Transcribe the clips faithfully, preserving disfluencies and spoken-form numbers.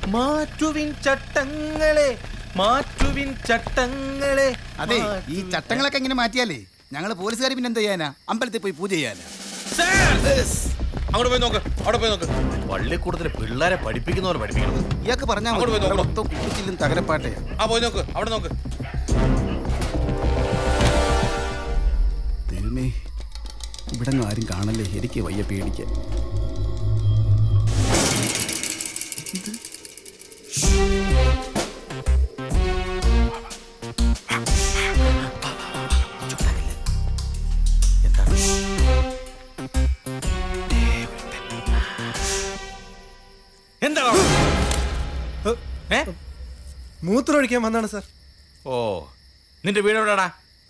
മാറ്റുവിൻ ചട്ടങ്ങളെ, മാറ്റുവിൻ ചട്ടങ്ങളെ. അതെ, ഈ ചട്ടങ്ങളൊക്കെ എങ്ങനെ മാറ്റിയാലേ ഞങ്ങള് പോലീസുകാർ പിന്നെ എന്ത് ചെയ്യാനാ? അമ്പലത്തിൽ പോയി പൂജ ചെയ്യാനാ. അങ്ങോട്ട് പോയി നോക്ക്, അവിടെ പോയി നോക്ക്. പള്ളിക്കൂടത്തില് പിള്ളേരെ പഠിപ്പിക്കുന്നവർ പഠിപ്പിക്കണം. ഇയാൾക്ക് പറഞ്ഞാൽ തകരപ്പാട്ടെ. ആ പോയി നോക്ക്, അവിടെ നോക്ക്. ദൈവമേ, ഇവിടെ ആരും കാണല്ലേ, എനിക്ക് വയ്യ പേടിക്കാൻ. എന്താ മൂത്രമൊഴിക്കാൻ വന്നാണ് സാർ. ഓ, നിന്റെ വീട് എവിടെടാ?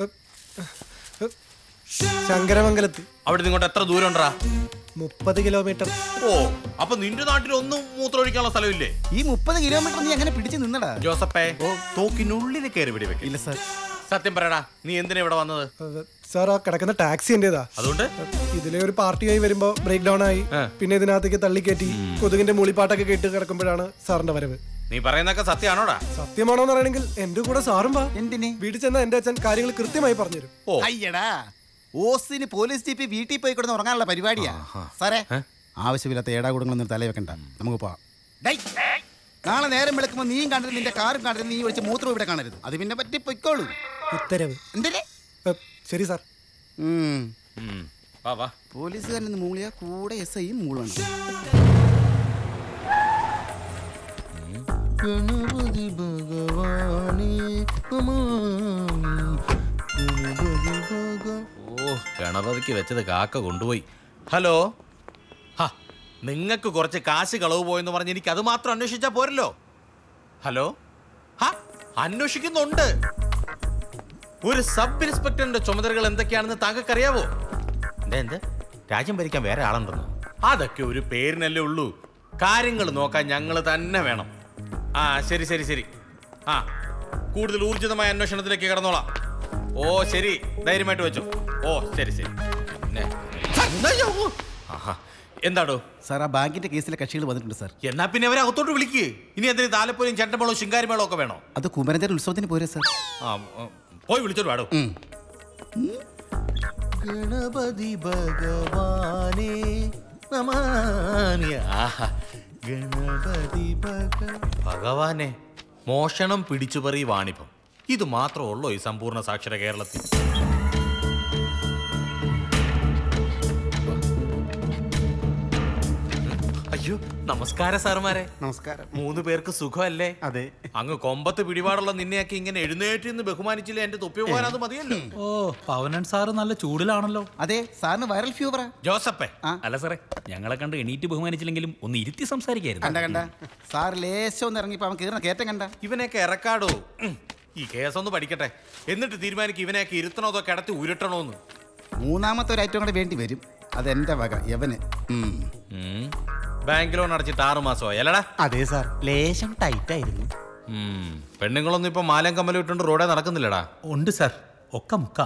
ശങ്കരമംഗലത്ത്. അവിടെ നിങ്ങോട്ട് എത്ര ദൂരം ഉണ്ടാ? മുപ്പത് കിലോമീറ്റർ. ഓ, അപ്പൊ നിന്റെ നാട്ടിൽ ഒന്നും മൂത്രമൊഴിക്കാനുള്ള സ്ഥലമില്ലേ? ഈ മുപ്പത് കിലോമീറ്റർ നീ അങ്ങനെ പിടിച്ചു നിന്നടാ? ജോസപ്പേ, തോക്കിനുള്ളിൽ കയറി പിടി വെക്കില്ല. ഇല്ല സാർ. സത്യം പറയടാ, നീ എന്തിനാ ഇവിടെ വന്നത്? സാർ, ആ കിടക്കുന്ന ടാക്സി എന്റേതാ. അതുകൊണ്ട് ഇതിലെ ഒരു പാർട്ടിയായി വരുമ്പോ ബ്രേക്ക് ഡൗൺ ആയി. പിന്നെ ഇതിനകത്തേക്ക് തള്ളിക്കയറ്റി കൊതുകിന്റെ മൂളിപ്പാട്ടൊക്കെ കേട്ട് കിടക്കുമ്പോഴാണ് സാറിന്റെ വരവ്. നീ പറയുന്നൊക്കെ സത്യമാണോടാ? സത്യമാണോന്ന് പറയണെങ്കിൽ എന്റെ കൂടെ സാറും വാ. എന്തിന്? വീട്ടിൽ ചെന്ന എന്റെ അച്ഛൻ കാര്യങ്ങൾ കൃത്യമായി പറഞ്ഞുതരും. അയ്യടാ, ഓസിന് പോലീസ് ജീപ്പ് വീട്ടിൽ പോയി കിടന്ന് ഉറങ്ങാനുള്ള പരിപാടിയാ സാറേ. ആവശ്യമില്ലാത്ത ഏടാകൂടങ്ങളൊന്നും തലയിൽ വെക്കണ്ട, നമുക്ക് പോവാം. നാളെ നേരം വിളിക്കുമ്പോ നീയും കണ്ടിട്ട് നിന്റെ കാറും കണ്ടിട്ട് നീ വിളിച്ച് മൂത്രം ഇവിടെ കാണരുത്. അത് പിന്നെ പറ്റി പൊയ്ക്കോളൂ. ഉത്തരവ്. എന്തേ? ശരി സാർ. പോലീസുകാരിൽ നിന്ന് മൂളിയാ കൂടെ എസ് ഐയും മൂളാണ്. ഗണപതി ഭഗവാനേ ഓ, ഗണപതിക്ക് വെച്ചത് കാക്ക കൊണ്ടുപോയി. ഹലോ, ഹാ, നിങ്ങൾക്ക് കുറച്ച് കാശ് കളവ് പോയെന്ന് പറഞ്ഞ് എനിക്ക് അത് മാത്രം അന്വേഷിച്ചാ പോരല്ലോ. ഹലോ, ഹാ, അന്വേഷിക്കുന്നുണ്ട്. ഒരു സബ് ഇൻസ്പെക്ടറിന്റെ ചുമതലകൾ എന്തൊക്കെയാണെന്ന് താങ്കൾക്കറിയാവോ? എന്താ എന്ത് രാജ്യം ഭരിക്കാൻ വേറെ ആളുണ്ടെന്ന്? അതൊക്കെ ഒരു പേരിനല്ലേ ഉള്ളൂ. കാര്യങ്ങൾ നോക്കാൻ ഞങ്ങൾ തന്നെ വേണം. ആ ശരി ശരി ശരി. ആ, കൂടുതൽ ഊർജിതമായ അന്വേഷണത്തിലേക്ക് കടന്നോളാം. ഓ ശരി, ധൈര്യമായിട്ട് വെച്ചു. ഓ ശരി ശരി. പിന്നെ എന്താടോ സാർ, ആ ബാങ്കിന്റെ കേസിലെ കക്ഷികൾ വന്നിട്ടുണ്ട് സാർ. എന്നാ പിന്നെ അവരെ അകത്തോട്ട് വിളിക്ക്. ഇനി അതിന് താലപ്പൊലിയും ചെണ്ടമേളവും ശിങ്കാരിമേളവും ഒക്കെ വേണോ? അത് കുമരന്റെ ഉത്സവത്തിന് പോരെ സാർ. ആ, പോയി വിളിച്ചോട്ട് വാടോ. ഗണപതി ഭഗവാനേ നമാമി. ആഹാ, ഗണപതി ഭഗവാനെ. മോഷണം, പിടിച്ചുപറി, വാണിഭം, ഇത് മാത്രമുള്ളൂ ഈ സമ്പൂർണ്ണ സാക്ഷര കേരളത്തിൽ. അയ്യോ, നമസ്കാരം സാറുമാരെ. നമസ്കാരം. മൂന്ന് പേർക്ക് സുഖമല്ലേ? അതെ. അങ്ങ് കൊമ്പത്ത് പിടിപാടുള്ള നിന്നെയൊക്കെ ഇങ്ങനെ എഴുന്നേറ്റ് നിന്ന് ബഹുമാനിച്ചില്ല. എന്റെ തൊപ്പി പോകാൻ അത് മതിയല്ലോ. ഓ, പവനൻ സാറ് നല്ല ചൂടിലാണല്ലോ. അതെ, സാറിന് വൈറൽ ഫീവറാ. ജോസപ്പേ, അല്ല സാറേ, ഞങ്ങളെ കണ്ട് എണീറ്റ് ബഹുമാനിച്ചില്ലെങ്കിലും ഒന്ന് ഇരുത്തി സംസാരിക്കായിരുന്നു. കണ്ട കണ്ട സാർ ലേശം ഒന്ന് ഇറങ്ങിപ്പോ അവൻ കീറുന്ന കയറ്റം കണ്ട. ഇവനെയൊക്കെ ഇറക്കാടോ. ഈ കേസൊന്ന് പഠിക്കട്ടെ, എന്നിട്ട് തീരുമാനിക്കും ഇവനെയൊക്കെ ഇരുത്തണോ അതോ കിടത്തി ഉരുട്ടണോന്ന്. മൂന്നാമത്തെ ഒരു ഐറ്റം കൂടെ വേണ്ടി വരും. അതെന്റെ വക യവന്. ബാങ്ക് ലോൺ അടച്ചിട്ട് ആറു മാസമായി അല്ലടാ? അതെ സാർ, ലേശം ടൈറ്റ് ആയിരുന്നു. പെണ്ണുങ്ങളൊന്നും ഇപ്പൊ മാലം കമ്മലും ഇട്ടുണ്ട് റോഡേ നടക്കുന്നില്ലടാ? ഉണ്ട് സാർ, ഒക്കെ മുക്ക.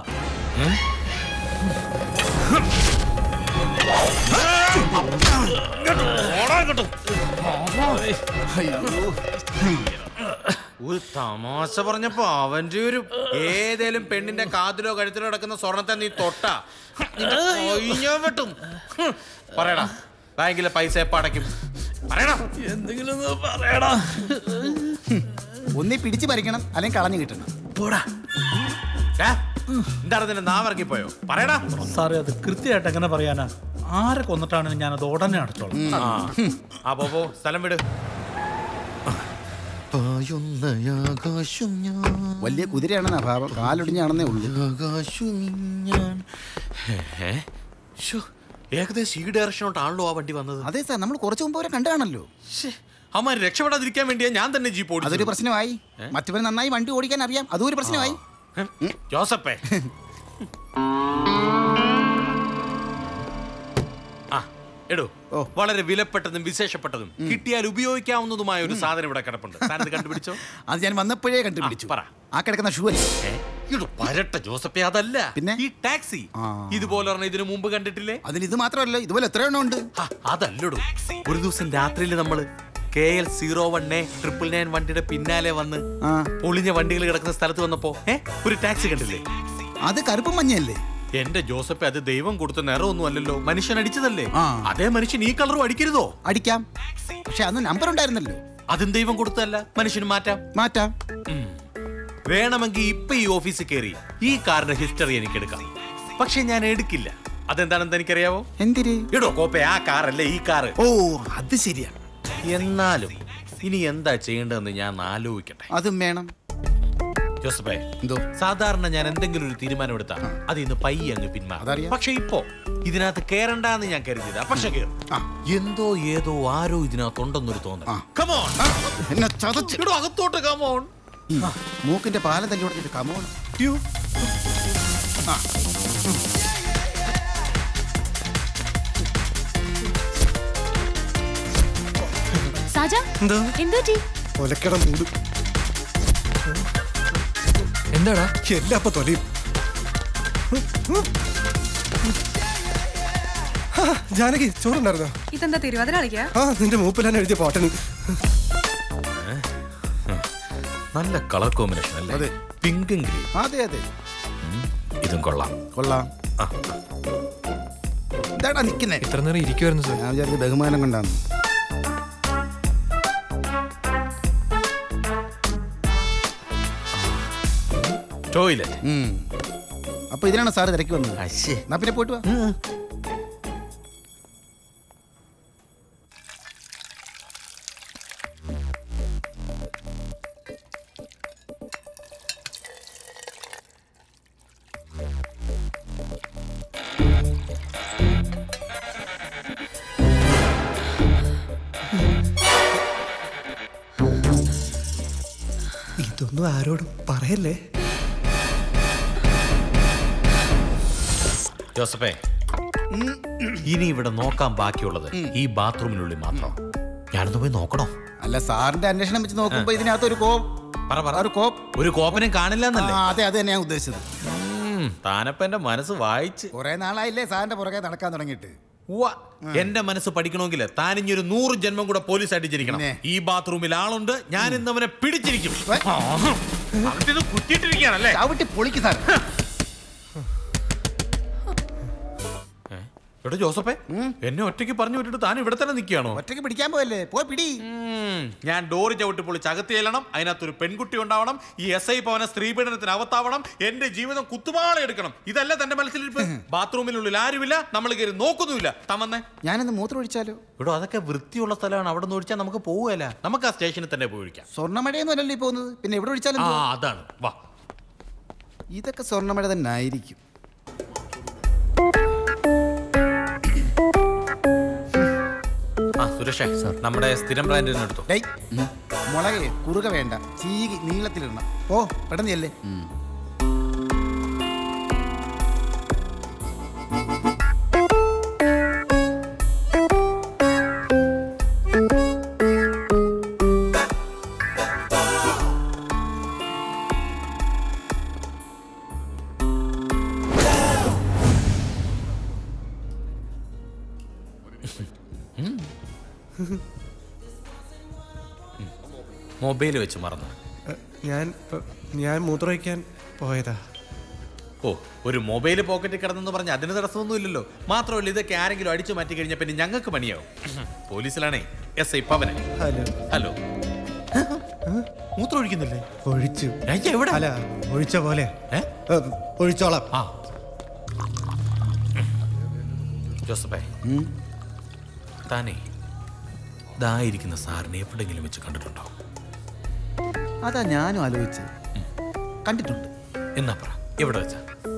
ഒരു തമാശ പറഞ്ഞപ്പോ അവന്റെ ഒരു ഏതേലും പെണ്ണിന്റെ കാതിലോ കഴുത്തിലോ കിടക്കുന്ന സ്വർണത്തെ നീ തൊട്ടാ വെട്ടും. പറയടാ, ബാങ്കിലെ പൈസ എപ്പ അടയ്ക്കും? പറയടാ, എന്തെങ്കിലും പറയടാ. ഒന്നി പിടിച്ചു പറിക്കണം, അല്ലെങ്കിൽ കളഞ്ഞു കിട്ടണം. പോടാ. എന്താണ് നിന്റെ നാവിറങ്ങിപ്പോയോ? പറയടാ. സാറേ, അത് കൃത്യമായിട്ട് എങ്ങനെ പറയാനാ? ആരെ കൊന്നിട്ടാണ് ഞാനത് ഉടനെ അടച്ചോളാം. ആ പോ, സ്ഥലം വിട്. വലിയ കുതിരയാണെന്നാ ഭാവം, കാലൊടിഞ്ഞാണെന്നേ ഉള്ളൂ. ഏകദേശം ഈ ഡയറക്ഷനോട്ടാണല്ലോ ആ വണ്ടി വന്നത്. അതെ സാർ, നമ്മൾ കുറച്ചു മുമ്പ് അവരെ കണ്ടാണല്ലോ. അമ്മ രക്ഷപ്പെടാതിരിക്കാൻ വേണ്ടിയാ ഞാൻ തന്നെ ജീപ്പ് ഓടിച്ചത്. അതൊരു പ്രശ്നമായി. മറ്റവന് നന്നായി വണ്ടി ഓടിക്കാൻ അറിയാം, അതും ഒരു പ്രശ്നമായി. ജോസപ്പേ, ആ എടോ, വളരെ വിലപ്പെട്ടതും വിശേഷപ്പെട്ടതും കിട്ടിയാൽ ഉപയോഗിക്കാവുന്നതുമായ ഒരു സാധനം ഇവിടെ കിടപ്പുണ്ട്. സാധനം കണ്ടുപിടിച്ചോ? അത് ഞാൻ വന്നപ്പോഴേ കണ്ടുപിടിച്ചു. പറ. ആ കിടക്കുന്ന ഷൂ അല്ലേ? ഇടോ പരട്ട ജോസപ്പേ, അതല്ല. പിന്നെ ഈ ടാക്സി ഇതുപോലെ ഇതിനു മുമ്പ് കണ്ടിട്ടില്ലേ? അതിന് ഇത് മാത്രമല്ല, ഇതുപോലെ എത്ര എണ്ണം ഉണ്ട്. അതല്ലടോ, ഒരു ദിവസം രാത്രിയിൽ നമ്മള് K L zero one A triple nine വണ്ടിയുടെ പിന്നാലെ വന്ന് പൊളിഞ്ഞ വണ്ടികൾ കിടക്കുന്ന സ്ഥലത്ത് വന്നപ്പോ ഏ ഒരു ടാക്സി കണ്ടില്ലേ? അത് കറുപ്പും മഞ്ഞല്ലേ? എന്റെ ജോസഫ്, അത് ദൈവം കൊടുത്ത നിറമൊന്നും അല്ലല്ലോ, മനുഷ്യൻ അടിച്ചതല്ലേ. അതേ മനുഷ്യൻ ഈ കളറും അടിക്കരുതോ? അടിക്കാം, പക്ഷെ അന്ന് നമ്പർ ഉണ്ടായിരുന്നല്ലോ. അതും ദൈവം കൊടുത്തല്ല, മനുഷ്യന് മാറ്റാം. മാറ്റാം. വേണമെങ്കിൽ ഇപ്പൊ ഈ ഓഫീസിൽ കയറി ഈ കാറിന്റെ ഹിസ്റ്ററി എനിക്ക് എടുക്കാം. പക്ഷെ ഞാൻ എടുക്കില്ല. അതെന്താണെന്ന് എനിക്കറിയാവോ? എന്തിന്? ഇടോ കോപ്പെ, ആ കാറല്ലേ ഈ കാറ്. ഓ, അത് ശരിയാണ്. എന്നാലും ഇനി എന്താ ചെയ്യേണ്ടതെന്ന് ഞാൻ ആലോചിക്കട്ടെ. അതും വേണം. ജോസഫേ, എന്തോ? സാധാരണ ഞാൻ എന്തെങ്കിലും ഒരു തീരുമാനം എടുത്താ അത് ഇന്ന് പയ്യെ അങ്ങ് പിന്മാറും. പക്ഷെ ഇപ്പോ ഇതിനകത്ത് കേറണ്ടെന്ന് ഞാൻ കരുതിയതാ. പക്ഷെ കേറും. എന്തോ ഏതോ ആരോ ഇതിനകത്തുണ്ടെന്നൊരു തോന്നൽ. അകത്തോട്ട് കമോൺ. മൂക്കിന്റെ പാലം തല്ലി കൊടുത്തിട്ട് കമോൺ. എന്താടാ എല്ലാം അപ്പൊ തൊലയും. ജാനകി, ചോറുണ്ടായിരുന്നോ? ഇതെന്താ തിരുവാതിര കളിക്കാ? ആ, നിന്റെ മൂപ്പിലാണ് എഴുതിയ പാട്ടന്. നല്ല കളർ കോമ്പിനേഷൻ അല്ലേ? അതെ, പിങ്കും ഗ്രീൻ. അതെ അതെ, ഇതും കൊള്ളാം. കൊള്ളാം. എന്താടാ നിക്കുന്നേ? ഇത്ര നേരം ഇരിക്കുവായിരുന്നു സാർ. ഞാൻ വിചാരിച്ച ബഹുമാനം കൊണ്ടാണ്. ടോയ്ലറ്റ്. അപ്പൊ ഇതിനാണ് സാറ് തിരക്കി വന്നത്. എന്നാ പിന്നെ പോയിട്ട് വാ. ഇതൊന്നും ആരോടും പറയല്ലേ. ജോസഫേ, ഇനി ഇവിടെ നോക്കാൻ ബാക്കിയുള്ളത് ഈ ബാത്റൂമിനുള്ളിൽ മാത്രം. ഞാനൊന്ന് പോയി നോക്കണോ? അല്ല, സാറിന്റെ അന്വേഷണം വെച്ച് നോക്കുമ്പോ ഇതിനകത്ത് ഒരു കോപ്പ് ഒരു കോപ്പ് ഒരു കോപ്പനും കാണില്ല എന്നല്ലേ? അതെ, അത് തന്നെ ഞാൻ ഉദ്ദേശിച്ചത്. താനപ്പ എന്റെ മനസ്സ് വായിച്ച്. കുറെ നാളായില്ലേ സാറിന്റെ പുറകെ നടക്കാൻ തുടങ്ങിയിട്ട്. എന്റെ മനസ്സ് പഠിക്കണമെങ്കിൽ താനിഞ്ഞൊരു നൂറ് ജന്മം കൂടെ പോലീസായിട്ട് ജനിക്കണം. ഈ ബാത്റൂമിൽ ആളുണ്ട്, ഞാൻ ഇന്ന് അവനെ പിടിച്ചിരിക്കും. കുറ്റിയിട്ടിരിക്കുകയാണല്ലേ? ചവിട്ടി പൊളിക്ക് സാർ. എടോ ജോസഫേ, എന്നെ ഒറ്റയ്ക്ക് പറഞ്ഞു വിട്ടിട്ട് താൻ ഇവിടെ തന്നെ നിൽക്കുകയാണോ? ഒറ്റയ്ക്ക് പിടിക്കാൻ പോയല്ലേ? പോയി പിടി. ഞാൻ ഡോറ് ചവിട്ടി പൊളിച്ച് അകത്ത് ചെല്ലണം. അതിനകത്തൊരു പെൺകുട്ടി ഉണ്ടാവണം. ഈ എസ് ഐ പവന സ്ത്രീപീഡനത്തിന് അവത്താവണം. എന്റെ ജീവിതം കുത്തുപാള എടുക്കണം. ഇതല്ല തന്റെ മനസ്സിലിരിപ്പ്. ബാത്റൂമിനുള്ളിൽ ആരുമില്ല, നമ്മൾ കയറി നോക്കുന്നുമില്ല. തമന്നേ, ഞാനൊന്ന് മൂത്രം ഒഴിച്ചാലോ? ഇവിടെ അതൊക്കെ വൃത്തിയുള്ള സ്ഥലമാണ്. അവിടെ നിന്ന് ഒഴിച്ചാൽ നമുക്ക് പോവുകയല്ല. നമുക്ക് ആ സ്റ്റേഷനിൽ തന്നെ പോയി ഒഴിക്കാം. സ്വർണ്ണമഴയൊന്നും അല്ലല്ലോ ഈ പോകുന്നത്, പിന്നെ എവിടെ ഒഴിച്ചാലും. ആ, അതാണ്. വാ, ഇതൊക്കെ സ്വർണ്ണമഴ തന്നെ ആയിരിക്കും. സുരേഷേ, നമ്മുടെ സ്ഥിരം ബ്രാൻഡിന് എടുത്തു. മുളകെ കുറുക വേണ്ട, ചീകി നീളത്തിലിടണം. ഓ, പെട്ടെന്ന് അല്ലേ? മൊബൈൽ വെച്ച് മറന്നു. ഞാൻ ഞാൻ മൂത്രമൊഴിക്കാൻ പോയതാ. ഓ, ഒരു മൊബൈൽ പോക്കറ്റിൽ കിടന്നെന്ന് പറഞ്ഞ് അതിന് തടസ്സമൊന്നും ഇല്ലല്ലോ. മാത്രമല്ല, ഇതൊക്കെ ആരെങ്കിലും അടിച്ചു മാറ്റി കഴിഞ്ഞാൽ പിന്നെ ഞങ്ങൾക്ക് പണിയാവും. പോലീസിലാണേ S I Pavana. Hello hello, മൂത്രം ഒഴിക്കുന്നില്ലേ? ഒഴിച്ചു. എവിടെ? അല്ല, ഒഴിച്ച പോലെ ഒഴിച്ചോളാം. ആ ജോസഫേ, താനേ ഇതായിരിക്കുന്ന സാറിനെ എവിടെങ്കിലും വെച്ച് കണ്ടിട്ടുണ്ടോ? അതാ ഞാനും ആലോചിച്ച്. കണ്ടിട്ടുണ്ട്. എന്നാ പറ, എവിടെ വെച്ചാ?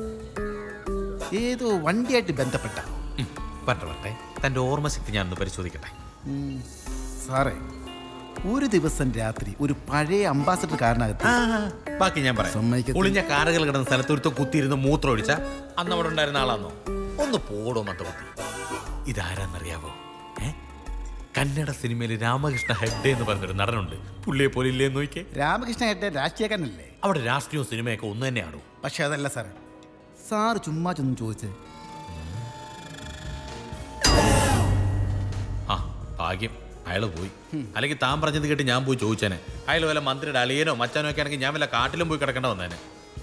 ഏതോ വണ്ടിയായിട്ട് ബന്ധപ്പെട്ട. പറ്റ പറ്റേ, തന്റെ ഓർമ്മശക്തി ഞാനൊന്ന് പരിശോധിക്കട്ടെ. സാറേ, ഒരു ദിവസം രാത്രി ഒരു പഴയ അംബാസഡർ കാറിനകത്ത്. ബാക്കി ഞാൻ പറയാം. ഒളിഞ്ഞ കാറുകൾ കിടന്ന സ്ഥലത്തൊരുത്ത കുത്തിയിരുന്ന് മൂത്രം ഒഴിച്ച അന്ന് അവിടെ ഉണ്ടായിരുന്ന ആളാന്നോ? ഒന്ന് പോടോ മത്ത കുത്തി. ഇതാരാന്നറിയാവോ? ഏ കന്നഡ സിനിമയിൽ രാമകൃഷ്ണ ഹെഗ്ഡെ എന്ന് പറഞ്ഞൊരു നടനുണ്ട്. പുള്ളിയെ പോലെ ഇല്ലേ നോക്കിയേ. രാമകൃഷ്ണ ഹെഗ്ഡെ രാഷ്ട്രീയക്കാരനല്ലേ? അവിടെ രാഷ്ട്രീയവും സിനിമയൊക്കെ ഒന്ന് തന്നെയാണോ? പക്ഷെ അതല്ല സാറേ. സാറ് ചുമ്മാ ചെന്ന് ചോദിച്ചേ. ആ ഭാഗ്യം, അയാൾ പോയി. അല്ലെങ്കിൽ താൻ പറഞ്ഞത് കേട്ട് ഞാൻ പോയി ചോദിച്ചേനെ. അയാൾ വല്ല മന്ത്രിയുടെ അളിയനോ മച്ചാനോ ഒക്കെ ആണെങ്കിൽ ഞാൻ വല്ല കാട്ടിലും പോയി കിടക്കേണ്ട വന്നേനെ.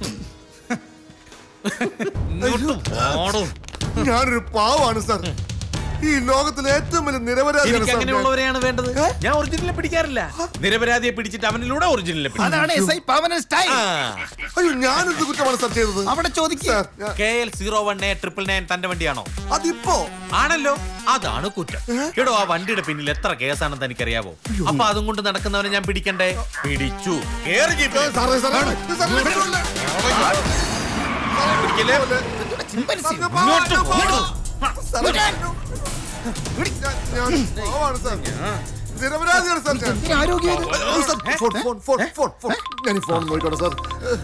ഞാനൊരു പാവാണ് സാർ. ഈ ലോകത്തിലെ ഏറ്റവും വലിയ നിരപരാധിയാണ് എനിക്ക് സാർ ഞാൻ. അങ്ങനെയുള്ളവരെയാണ് വേണ്ടത്. ഞാൻ ഒറിജിനലെ പിടിക്കാറില്ല. നിരപരാധിയെ പിടിച്ചിട്ട് അവനിലൂടെ ഒറിജിനലെ അതാണ് എസ് ഐ പവൻ സ്റ്റൈൽ. അയ്യോ, ഞാനെന്ത് കുറ്റമാണ് സാർ ചെയ്തത്? അവിടെ ചോദിക്കുക. സാർ, ഞാൻ- K L zero one A triple nine തന്റെ വണ്ടിയാണോ? അതിപ്പോ ആണല്ലോ. അതാണ് കുറ്റം. എടോ, ആ വണ്ടിയുടെ പിന്നിൽ എത്ര കേസാണെന്ന് തനിക്കറിയാവോ? അപ്പൊ അതും കൊണ്ട് നടക്കുന്നവനെ ഞാൻ പിടിക്കണ്ടേ? പിടിച്ചു. കേറി ജീപ്പിൽ. സാറേ, സാറേ, സാറേ, വിടരുത്. പിടിക്കല്ലേ? ചിമ്പൻസി. ഇങ്ങോട്ട് പോ. സാറേ, ഞാൻ- ഞാൻ പാവാണ് സാർ. നിരപരാധിയാണ് സാർ ഞാൻ. എന്തിനാ ആരോഗ്യം? Sir, phone, phone, phone, phone, phone. ഞാൻ ഈ ഫോൺ നോക്കിക്കോട്ടെ സാർ.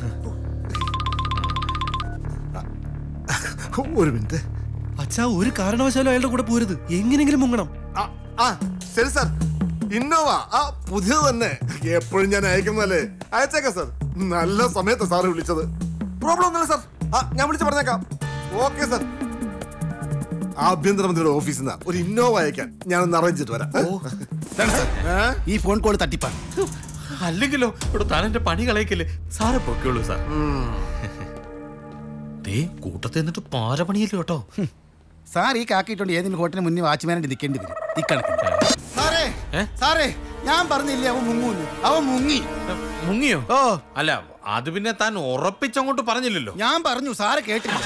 ഒരു മിനിറ്റ്. അച്ഛാ, ഒരു കാരണവശാലും അയാളുടെ കൂടെ പോരുത്. എങ്ങനെങ്കിലും മുങ്ങണം. ആ, ആ, ശരി സാർ. ഇന്നോവ ആ പുതിയത് തന്നെ. എപ്പോഴും ഞാൻ അയക്കുന്നതല്ലേ. അയച്ചേക്കാം സാർ. നല്ല സമയത്ത് സാറ് വിളിച്ചത്. പ്രോബ്ലം ഒന്നുമില്ല സാർ. ആ, ഞാൻ വിളിച്ച് പറഞ്ഞേക്കാം. Okay sir. ആഭ്യന്തരമന്ത്രിയുടെ ഓഫീസിൽ നിന്ന് ഒരു ഇന്നോവ അയക്കാൻ ഞാനൊന്ന് അറേഞ്ച് ചെയ്തിട്ട് വരാം. ഈ ഫോൺ കോൾ തട്ടിപ്പാണ്. അല്ലെങ്കിലോ ഇവിടെ താൻ എന്റെ പണി കളയിക്കല്ലേ. സാറ് പൊക്കോളൂ സാർ. ദേ കൂട്ടത്തിൽ എന്നിട്ട് പാര പണിയല്ലോ കേട്ടോ. സാർ ഈ കാക്കിയിട്ടുണ്ട് ഏതെങ്കിലും ഹോട്ടലിന് മുന്നിൽ വാച്ച്മാനായിട്ട് നിൽക്കേണ്ടി വരും. ഇക്കണക്കിന് സാറേ, ഏ? സാറേ, ഞാൻ പറഞ്ഞില്ലേ അവൻ മുങ്ങൂന്ന്. അവൻ മുങ്ങി. മുങ്ങിയോ? ഓ, അല്ല, അത് പിന്നെ താൻ ഉറപ്പിച്ചങ്ങോട്ട് പറഞ്ഞില്ലല്ലോ. ഞാൻ പറഞ്ഞു, സാറ് കേട്ടില്ല.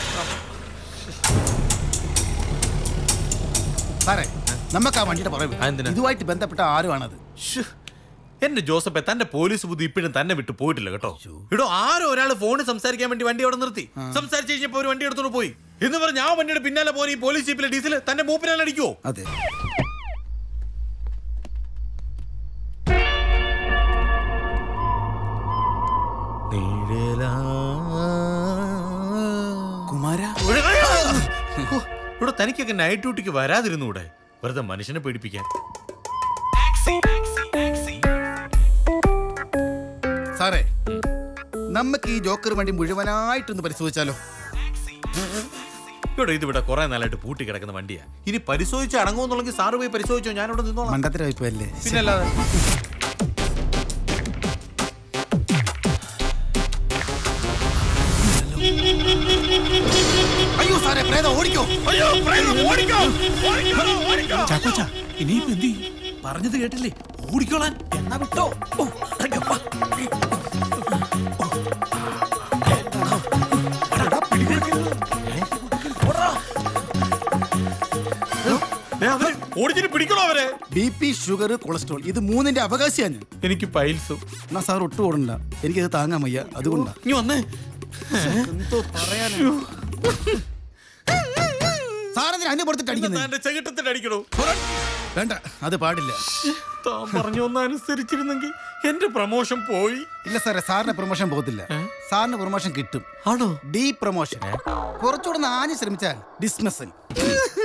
സാറേ, നമുക്ക് ആ വണ്ടിയുടെ പുറകെ ആ, എന്തിനാ? ഇതുമായിട്ട് ബന്ധപ്പെട്ട ആരുമാണത്? ശ്ശ്. എന്റെ ജോസഫ്, തന്റെ പോലീസ് ബുദ്ധി ഇപ്പോഴും തന്നെ വിട്ടു പോയിട്ടില്ല കേട്ടോ. ഇടോ, ആരോ ഒരാൾ ഫോണിൽ സംസാരിക്കാൻ വേണ്ടി വണ്ടി അവിടെ നിർത്തി. സംസാരിച്ച് കഴിഞ്ഞപ്പോ ഒരു വണ്ടി എടുത്തോണ്ട് പോയി എന്ന് പറഞ്ഞ് ആ വണ്ടിയുടെ പിന്നാലെ പോയി ഈ പോലീസ് ജീപ്പിലെ ഡീസൽ തന്റെ മൂപ്പിനാൽ അടിക്കുവോ? അതെ. കുമാര, ഇവിടെ തനിക്കൊക്കെ നൈറ്റ് ഡ്യൂട്ടിക്ക് വരാതിരുന്നൂടെ? വെറുതെ മനുഷ്യനെ പേടിപ്പിക്കാൻ. സാറേ, നമുക്ക് ഈ ജോക്കർ വണ്ടി മുഴുവനായിട്ടൊന്ന് പരിശോധിച്ചാലോ? ഇവിടെ ഇതിവിടെ കുറെ നാളായിട്ട് പൂട്ടി കിടക്കുന്ന വണ്ടിയാ. ഇനി പരിശോധിച്ച് അടങ്ങുമെന്നുണ്ടെങ്കിൽ സാറ് പോയി പരിശോധിച്ചോ, ഞാനിവിടെ നിന്നോളാം. മണ്ടത്തരവായിപ്പല്ലേ? പിന്നല്ലാതെ. അയ്യോ സാറേ, പ്രേതം ഓടിക്കോ. അയ്യോ, പ്രേതം ഓടിക്കോ, ഓടിക്കോ, ഓടിക്കോ. ചാക്കോച്ച, ഇനിയിപ്പോ എന്ത് ചെയ്യും? പറഞ്ഞത് കേട്ടില്ലേ? ഓടിക്കോളാൻ. എന്നാ വിട്ടോ. ഓ, അയ്യപ്പ. ദേ, അവരെ ഓടിച്ചിട്ട് പിടിക്കണോ അവരെ? ബി പി, ഷുഗർ, കൊളസ്ട്രോൾ, ഇത് മൂന്നിന്റെ അവകാശിയാണ് ഞാൻ. എനിക്ക് പൈൽസും. എന്നാ സാർ ഒട്ടും ഓടണ്ട, എനിക്കത് താങ്ങാൻ വയ്യ. അതുകൊണ്ടാ. ഇനി വന്നേ. എന്തോ പറയാനാ. സാറെന്തിനാ അന്യ പുറത്തിട്ട് അടിക്കുന്നത്? എന്റെ ചെകിട്ടത്തിൽ അടിക്കണോ? വേണ്ട, അത് പാടില്ല. താൻ പറഞ്ഞു ഒന്ന് അനുസരിച്ചിരുന്നെങ്കിൽ എന്റെ പ്രമോഷൻ പോയി. ഇല്ല സാറേ, സാറിന് പ്രൊമോഷൻ പോകത്തില്ല. സാറിന് പ്രൊമോഷൻ കിട്ടും. ആണോ? ഡീ പ്രൊമോഷൻ. കുറച്ചുകൂടെ ആഞ്ഞ് ശ്രമിച്ചാൽ ഡിസ്മിസൽ.